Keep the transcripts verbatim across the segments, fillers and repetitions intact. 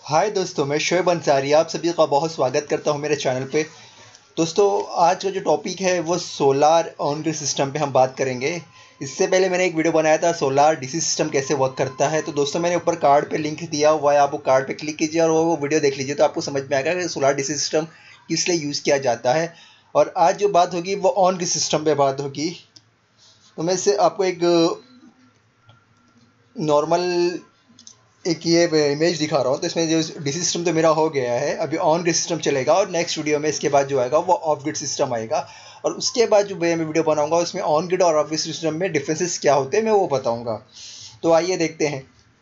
हाय दोस्तों, मैं शोएब अंसारी आप सभी का बहुत स्वागत करता हूं मेरे चैनल पे। दोस्तों, आज का जो टॉपिक है वो सोलार ऑन ग्रिड सिस्टम पे हम बात करेंगे। इससे पहले मैंने एक वीडियो बनाया था सोलार डीसी सिस्टम कैसे वर्क करता है। तो दोस्तों, मैंने ऊपर कार्ड पे लिंक दिया हुआ है, आप वो कार्ड पे क्लिक कीजिए और वो वो वीडियो देख लीजिए, तो आपको समझ में आएगा कि सोलार डीसी सिस्टम किस लिए यूज़ किया जाता है। और आज जो बात होगी वो ऑन ग्रिड सिस्टम पे बात होगी। तो मैं इससे आपको एक नॉर्मल एक ये इमेज दिखा रहा हूँ। तो इसमें जो डीसी सिस्टम तो मेरा हो गया है, अभी ऑन ग्रिड सिस्टम चलेगा और नेक्स्ट वीडियो में इसके बाद जो आएगा वो ऑफ ग्रिड सिस्टम आएगा। और उसके बाद जो मैं वीडियो बनाऊंगा उसमें ऑन ग्रिड और ऑफ ग्रिड सिस्टम में डिफरेंसेस क्या होते हैं मैं वो बताऊंगा। तो आइए देखते हैं।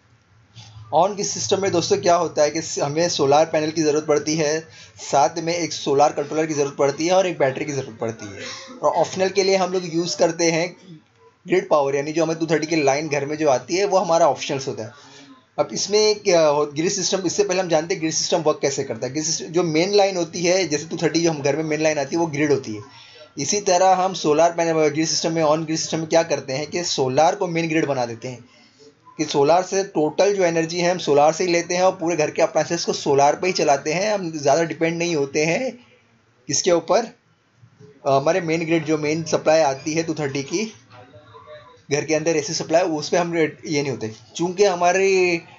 ऑन ग्रिड सिस्टम में दोस्तों क्या होता है कि हमें सोलार पैनल की ज़रूरत पड़ती है, साथ में एक सोलार कंट्रोलर की ज़रूरत पड़ती है और एक बैटरी की ज़रूरत पड़ती है। और ऑप्शनल के लिए हम लोग यूज़ करते हैं ग्रिड पावर, यानी जो हमें टू थर्टी की लाइन घर में जो आती है वो हमारा ऑप्शनल्स होता है। अब इसमें क्या ग्रिड सिस्टम, इससे पहले हम जानते हैं ग्रिड सिस्टम वर्क कैसे करता है। ग्रिड सिस्टम जो मेन लाइन होती है, जैसे टू थर्टी जो हम घर में मेन लाइन आती है वो ग्रिड होती है। इसी तरह हम सोलार पैनल ग्रिड सिस्टम में ऑन ग्रिड सिस्टम में क्या करते हैं कि सोलार को मेन ग्रिड बना देते हैं कि सोलार से टोटल जो एनर्जी है हम सोलार से ही लेते हैं और पूरे घर के अप्लायंसेस को सोलार पे ही चलाते हैं। हम ज़्यादा डिपेंड नहीं होते हैं किसके ऊपर, हमारे मेन ग्रिड जो मेन सप्लाई आती है टू थर्टी की घर के अंदर ऐसी सप्लाई, उस पर हम ये नहीं होते। चूँकि हमारे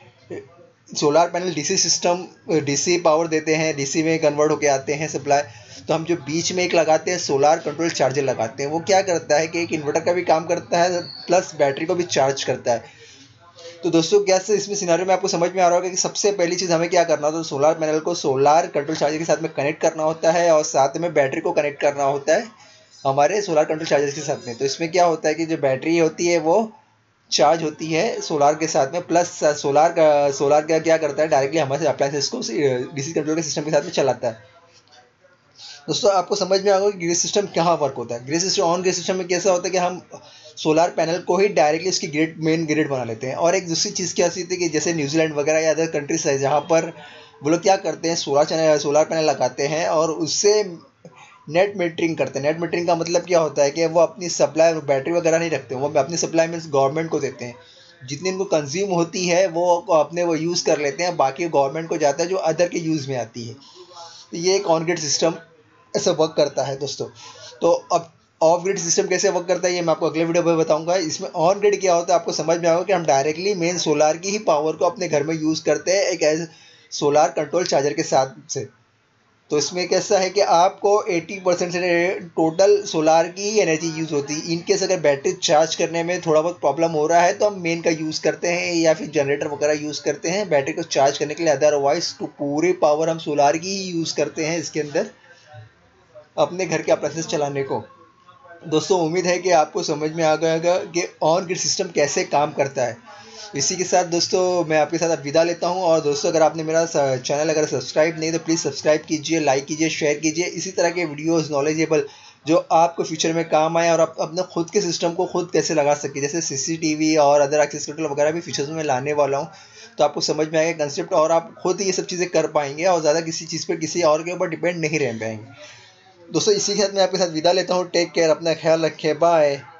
solar panel DC system DC power देते हैं, डीसी में कन्वर्ट होके आते हैं सप्लाई, तो हम जो बीच में एक लगाते हैं सोलार कंट्रोल चार्जर लगाते हैं। वो क्या करता है कि एक इन्वर्टर का भी काम करता है प्लस बैटरी को भी चार्ज करता है। तो दोस्तों, क्या से इसमें सिनारियो में आपको समझ में आ रहा होगा कि सबसे पहली चीज़ हमें क्या करना होता है, तो सोलार पैनल को सोलार कंट्रोल चार्जर के साथ में कनेक्ट करना होता है और साथ में बैटरी को कनेक्ट करना होता है हमारे सोलार कंट्रोल चार्जर के साथ में। तो इसमें क्या होता है कि जो बैटरी होती है वो चार्ज होती है सोलार के साथ में, प्लस सोलार का सोलार का क्या करता है डायरेक्टली हमारे अप्लायंसेस को डीसी कंट्रोल के सिस्टम के साथ में चलाता है। दोस्तों, आपको समझ में आएगा कि ग्रिड सिस्टम कहाँ वर्क होता है। Grid system on grid system में कैसा होता है कि हम सोलार पैनल को ही डायरेक्टली इसकी ग्रिड मेन ग्रिड बना लेते हैं। और एक दूसरी चीज़ क्या होती है कि जैसे न्यूजीलैंड वगैरह या अदर कंट्रीज है जहाँ पर वो लोग क्या करते हैं, सोलार चैनल सोलार पैनल लगाते हैं और उससे नेट मीटरिंग करते हैं। नेट मीटरिंग का मतलब क्या होता है कि वो अपनी सप्लाई बैटरी वगैरह नहीं रखते, वो अपनी सप्लाई में गवर्नमेंट को देते हैं। जितनी इनको कंज्यूम होती है वो अपने वो यूज़ कर लेते हैं, बाकी गवर्नमेंट को जाता है जो अदर के यूज़ में आती है। तो ये एक ऑन ग्रिड सिस्टम ऐसा वर्क करता है दोस्तों। तो अब ऑफ ग्रिड सिस्टम कैसे वर्क करता है ये मैं आपको अगले वीडियो में बताऊंगा। इसमें ऑन ग्रिड क्या होता है आपको समझ में आएगा कि हम डायरेक्टली मेन सोलार की ही पावर को अपने घर में यूज़ करते हैं एक एज सोलार कंट्रोल चार्जर के साथ से। तो इसमें कैसा है कि आपको अस्सी परसेंट से टोटल सोलार की ही एनर्जी यूज़ होती है। इनकेस अगर बैटरी चार्ज करने में थोड़ा बहुत प्रॉब्लम हो रहा है तो हम मेन का यूज़ करते हैं या फिर जनरेटर वगैरह यूज़ करते हैं बैटरी को चार्ज करने के लिए। अदरवाइज तो पूरी पावर हम सोलार की ही यूज़ करते हैं इसके अंदर अपने घर के अप्लायंसेस चलाने को। दोस्तों, उम्मीद है कि आपको समझ में आ गया कि ऑन ग्रिड सिस्टम कैसे काम करता है। इसी के साथ दोस्तों मैं आपके साथ अब विदा लेता हूं। और दोस्तों, अगर आपने मेरा चैनल अगर सब्सक्राइब नहीं तो प्लीज़ सब्सक्राइब कीजिए, लाइक कीजिए, शेयर कीजिए। इसी तरह के वीडियोस नॉलेजेबल जो आपको फ्यूचर में काम आए और आप अपने खुद के सिस्टम को खुद कैसे लगा सके, जैसे सीसीटीवी और अदर एक्सेस कंट्रोल वगैरह भी फीचर्स में लाने वाला हूँ। तो आपको समझ में आएगा कंसेप्ट और आप खुद ये सब चीज़ें कर पाएंगे और ज़्यादा किसी चीज़ पर किसी और के ऊपर डिपेंड नहीं रह पाएंगे। दोस्तों, इसी के साथ मैं आपके साथ विदा लेता हूँ। टेक केयर, अपना ख्याल रखें, बाय।